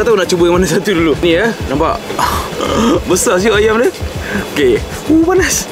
tak tahu nak cuba yang mana satu dulu. Ni ya, nampak? Besar siap ayam dia. Okey. Panas.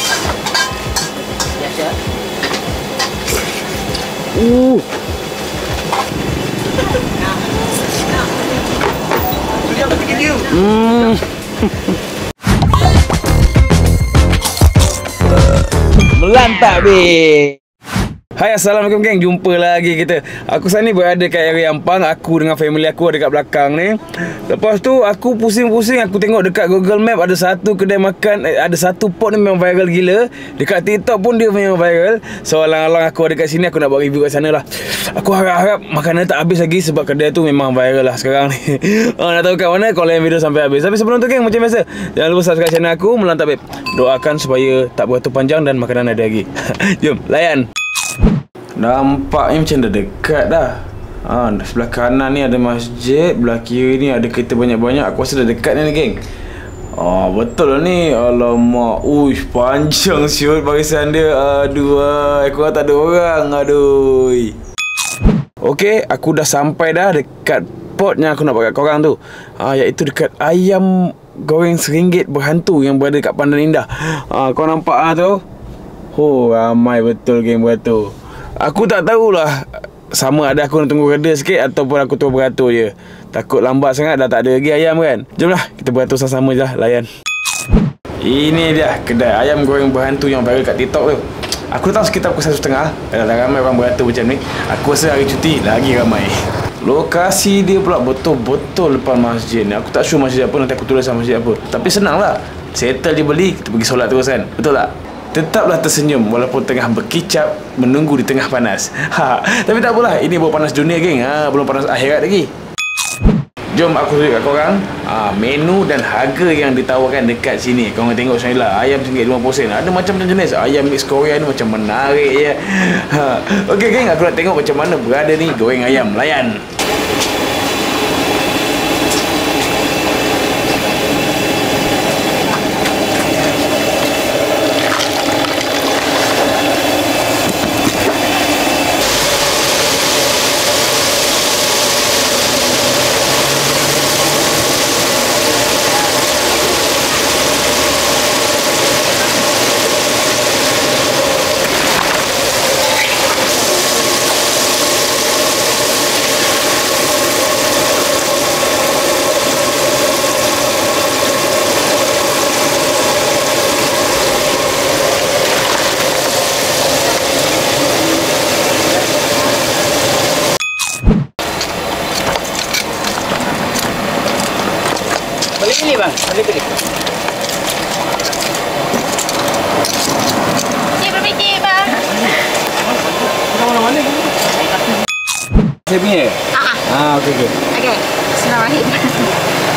Melantak be. Hai, Assalamualaikum geng. Jumpa lagi kita. Aku sekarang ni berada kat area Ampang. Aku dengan family aku ada kat belakang ni. Lepas tu aku pusing-pusing. Aku tengok dekat Google Map ada satu kedai makan, ada satu pot ni memang viral gila. Dekat TikTok pun dia memang viral. So alang-alang aku ada kat sini, aku nak buat review kat sana lah. Aku harap-harap makanan tak habis lagi sebab kedai tu memang viral lah sekarang ni. Nak tahu kat mana? Kau layan video sampai habis. Tapi sebelum tu geng, macam biasa, jangan lupa subscribe channel aku, Melantak Babe. Doakan supaya tak beratur panjang dan makanan ada lagi. Jom layan. Nampaknya macam dah dekat dah. Sebelah kanan ni ada masjid, belah kiri ni ada kereta banyak-banyak. Aku rasa dah dekat ni geng. Betul lah ni. Alamak. Uish, panjang siut barisan dia. Aduh, aku tak ada orang. Aduh. Okey, aku dah sampai dah dekat pot yang aku nak buat kat korang tu. Iaitu dekat ayam goreng RM1 berhantu yang berada kat Pandan Indah. Kau nampak tu? Ramai betul geng beratur. Aku tak tahulah sama ada aku nak tunggu reda sikit ataupun aku terus beratur je. Takut lambat sangat dah tak ada lagi ayam kan. Jomlah kita beratur sama-sama je lah, layan. Ini dia kedai ayam goreng berhantu yang viral kat TikTok tu. Aku tahu sekitar pukul 1:30 dah ramai orang beratur macam ni. Aku rasa hari cuti lagi ramai. Lokasi dia pula betul-betul depan masjid ni. Aku tak sure masjid apa, nanti aku tulis masjid apa. Tapi senang lah. Settle dia beli, kita pergi solat terus kan. Betul tak? Tetaplah tersenyum walaupun tengah berkicap, menunggu di tengah panas. Tapi tak apalah, ini baru panas dunia geng. Belum panas akhirat lagi. Jom aku tunjuk kat korang menu dan harga yang ditawarkan dekat sini. Korang tengok macam ni lah. Ayam RM1.50. Ada macam-macam jenis. Ayam mix Korea ni macam menarik je. Okey geng, aku nak tengok macam mana berada ni goreng ayam. Layan. Pilih bang, pilih. Ni berfikir bang. Mana-mana ni? Saya punya? Okey. Okey, Bismillahirrahmanirrahim.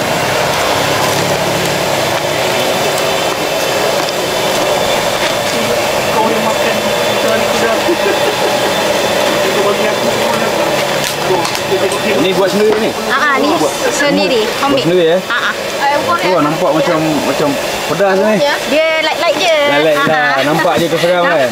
Kau yang makan tuan kuda. Itu bagi aku semua. Ni buat sendiri ni? Ni sendiri, homemade. Buat sendiri ya? Nampak macam pedas ni. Dia light-light je. Light lah. Nampak je keseram kan.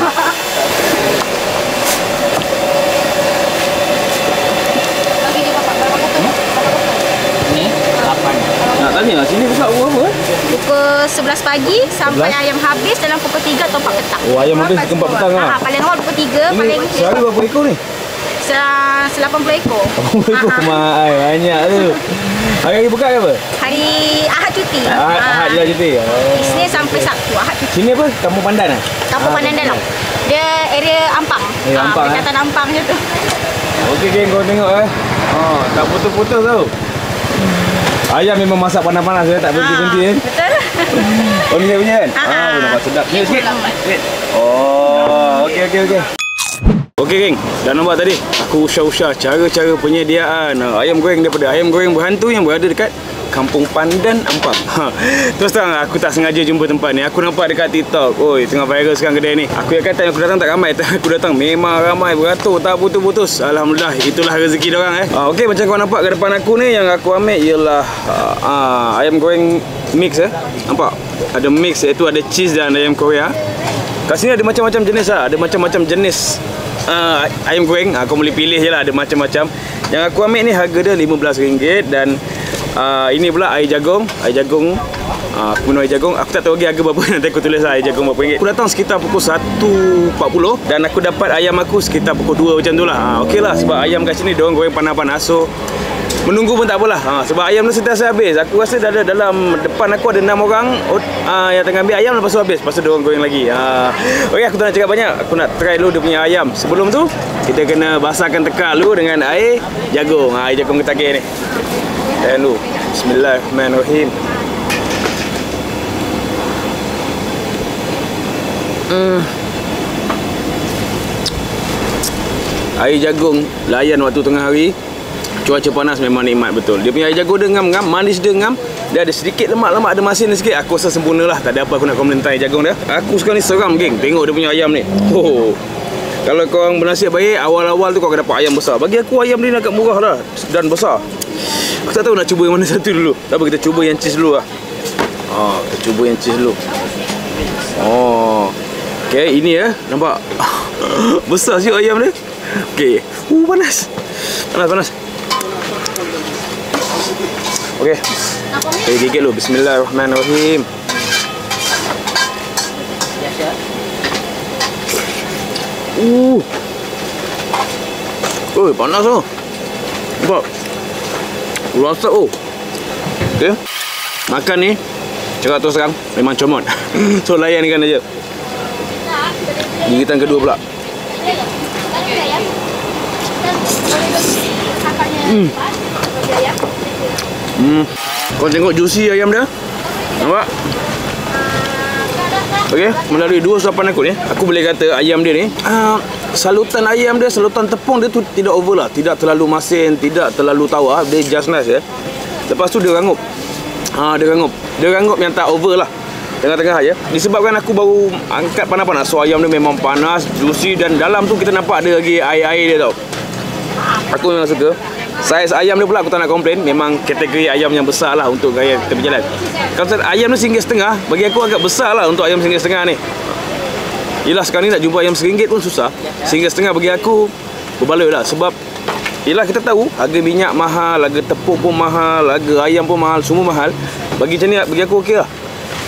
Ni 8. Nak tanya sini buka pukul apa? Pukul 11 pagi sampai 11? Ayam habis dalam pukul 3 atau 4 petang. Ayam habis pukul 4 petang lah. Paling awal pukul 3, paling sehari berapa ekor ni? 80 ekor. 80 ekor banyak tu. Hari buka ke apa? Hari Ahad cuti. Ahad je lah cuti. Isnin sampai Sabtu, Ahad cuti. Sini apa? Kampung Pandan lah? Kampung Pandan Dalam. Dia area Ampang. Ampang Berdekatan Ampang je tu. Okey geng, kau tengok tak putus-putus tau. Ayam memang masak panas-panas tak berhenti-berhenti kan? Betul. Ni saya punya kan? Nampak sedap. Ni sikit. Okey. Okey geng, dah nampak tadi aku usah-usah cara-cara penyediaan ayam goreng daripada ayam goreng berhantu yang berada dekat Kampung Pandan Ampang. Terus terang aku tak sengaja jumpa tempat ni. Aku nampak dekat TikTok. Tengah viral sekarang kedai ni. Aku yang kata aku datang tak ramai. Aku datang memang ramai beratur tak putus-putus. Alhamdulillah, itulah rezeki dia orang Okey, macam kau nampak ke depan aku ni, yang aku ambil ialah ayam goreng mix Nampak? Ada mix, iaitu ada cheese dan ayam Korea. Kat sini ada macam-macam jenis Ada macam-macam jenis ayam goreng. Kau boleh pilih je lah, ada macam-macam. Yang aku ambil ni harga dia RM15 dan Ini pula air jagung. Air jagung, aku minum air jagung. Aku tak tahu lagi harga berapa. Nanti aku tulis air jagung berapa ringgit. Aku datang sekitar pukul 1.40 dan aku dapat ayam aku sekitar pukul 2 macam tu lah. Okey lah, sebab ayam kat sini diorang goreng panas-panas. So menunggu pun tak apalah. Sebab ayam tu sentiasa habis. Aku rasa dah ada dalam depan aku ada 6 orang yang tengah ambil ayam, lepas tu habis. Lepas tu diorang goreng lagi. Okey, aku tak nak cakap banyak. Aku nak try dulu dia punya ayam. Sebelum tu kita kena basahkan tekak dulu dengan air jagung. Air jagung ketakir ni. Dan dulu. Bismillahirrahmanirrahim. Air jagung layan waktu tengah hari. Cuaca panas memang nikmat betul. Dia punya air jagung dia ngam-ngam, manis dia ngam. Dia ada sedikit lemak-lemak, ada masin sikit. Aku rasa sempurna lah. Tak ada apa aku nak komen tentang air jagung dia. Aku sekarang ni seram geng. Tengok dia punya ayam ni. Kalau korang bernasihat baik, awal-awal tu kau akan dapat ayam besar. Bagi aku ayam ni agak murah lah dan besar. Aku tak tahu nak cuba yang mana satu dulu. Tak apa, kita cuba yang cheese dulu lah. Kita cuba yang cheese dulu. Okay, ini ya. Nampak? Besar siap ayam dia. Okay. Panas. Panas. Okay. Gigit dulu. Bismillahirrahmanirrahim. Panas tu. Nampak? Rasa okay. Makan ni cakap terus terang memang comot. So layankan aja. Gigitan kedua pula. Kau tengok juicy ayam dia. Nampak? Okey, melalui dua suapan aku ni, aku boleh kata ayam dia ni salutan ayam dia, salutan tepung dia tu tidak over lah. Tidak terlalu masin, tidak terlalu tawar. Dia just nice ya. Lepas tu dia rangup. Dia rangup yang tak over lah. Tengah-tengah je. Disebabkan aku baru angkat panas-panas. So ayam dia memang panas, juicy. Dan dalam tu kita nampak ada lagi air-air dia tau. Aku memang suka. Saiz ayam dia pula aku tak nak komplain. Memang kategori ayam yang besar lah untuk gaya kita berjalan. Kalau ayam ni RM1.5, bagi aku agak besar lah untuk ayam RM1.5 ni. Yelah, sekarang ni nak jumpa ayam RM1 pun susah. RM1.5 bagi aku berbaloi lah. Sebab yelah, kita tahu harga minyak mahal, harga tepung pun mahal, harga ayam pun mahal, semua mahal. Bagi macam ni, bagi aku okey lah.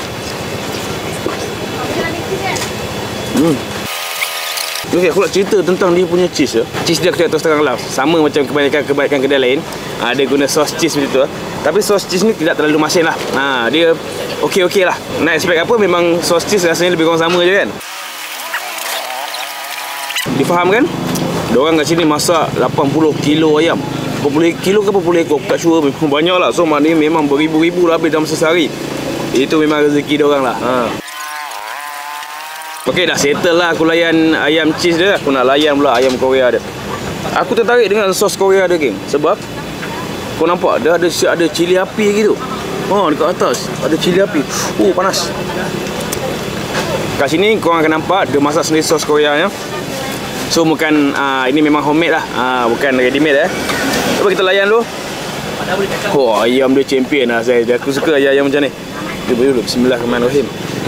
Okay, aku nak cerita tentang dia punya cheese ya. Cheese dia aku cakap terus terang lah, sama macam kebaikan kedai lain. Dia guna sos cheese macam tu. Tapi sos cheese ni tidak terlalu masin lah. Dia okey lah. Nak expect apa, memang sos cheese rasanya lebih kurang sama je kan. Difahamkan? Diorang kat sini masak 80 kilo ayam. 80 kilo ke 80 ekor, tak sure. Memang banyak lah. So maknanya memang beribu-ribu lah habis dalam sehari. Itu memang rezeki diorang lah. Okey, dah settle lah aku layan ayam cheese dia. Aku nak layan pula ayam Korea dia. Aku tertarik dengan sos Korea dia geng. Sebab kau nampak dia ada cili api gitu. Dekat atas ada cili api. Panas. Kat sini korang akan nampak dia masak sendiri sos Korea nya. So bukan ini memang homemade lah. Bukan ready made Cuba kita layan dulu. Ayam dia champion lah saya. Aku suka ayam macam ni. Cuba dulu. Bismillahirrahmanirrahim.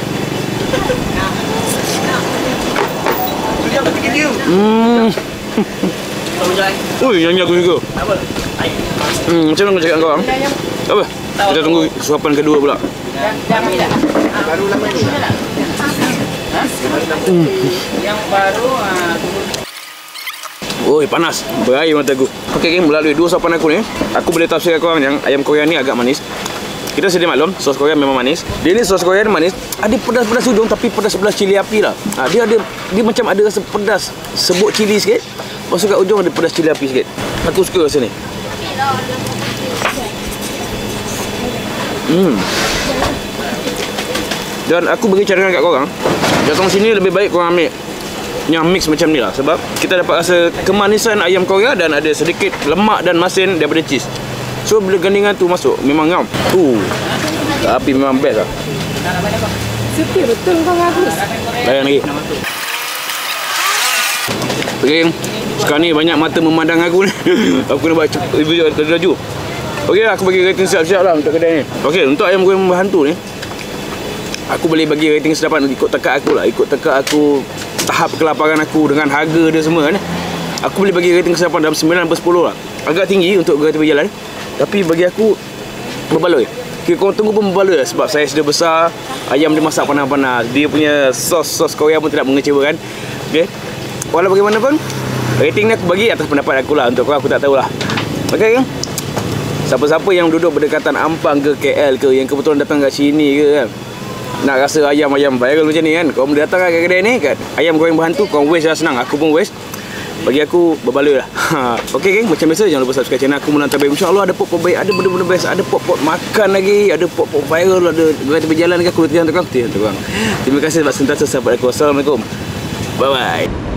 Yang ni aku suka. Macam mana aku cakap kau? Apa? Kita tunggu suapan kedua pula. Baru lama ni. Yang baru panas. Berair mata aku. Okey geng, melalui dua suapan aku ni, aku boleh tafsirkan korang yang ayam Korea ni agak manis. Kita sedia maklum, sos Korea memang manis. Dia ni sos Korea ni manis. Ada pedas-pedas hidung tapi pedas-pedas cili api lah. Dia macam ada rasa pedas sebut cili sikit. Lepas tu kat ujung ada pedas cili api sikit. Aku suka rasa ni. Dan aku bagi cadangan kat korang, datang sini lebih baik korang ambil yang mix macam ni lah. Sebab kita dapat rasa kemanisan ayam Korea dan ada sedikit lemak dan masin daripada cheese. So bila gandingan tu masuk, memang ngam. Tapi memang best lah. sepi betul kau bagus. Layan lagi. Okay, sekarang ni banyak mata memandang aku ni. Aku nak buat review laju. Okey, aku bagi rating siap-siap lah untuk kedai ni. Okey, untuk ayam goreng berhantu ni, aku boleh bagi rating sedapat ikut tekak aku lah. Ikut tekak aku, tahap kelaparan aku dengan harga dia semua ni. Aku boleh bagi rating sedapat dalam 9/10 lah. Agak tinggi untuk kereta berjalan. Tapi bagi aku, berbaloi. Okay, korang tunggu pun berbaloi lah. Sebab saiz dia besar, ayam dia masak panas-panas, dia punya sos Korea pun tidak mengecewakan. Okay, walau bagaimanapun, rating ni aku bagi atas pendapat aku lah. Untuk korang aku tak tahulah. Okay kan? Siapa-siapa yang duduk berdekatan Ampang ke KL ke, yang kebetulan datang kat sini ke kan, nak rasa ayam-ayam viral macam ni kan, kau boleh datang kat kedai ni kan, ayam goreng berhantu, kau waste lah, senang. Aku pun waste. Bagi aku berbaloi lah. Okay geng, macam biasa jangan lupa subscribe channel aku Mulan Terbaik. InsyaAllah ada pot-pot baik, ada benda-benda best, ada pot-pot makan lagi, ada pot-pot viral, ada kereta berjalan lagi. Aku nanti hantar korang. Terima kasih sebab sentiasa sahabat aku. Assalamualaikum. Bye-bye.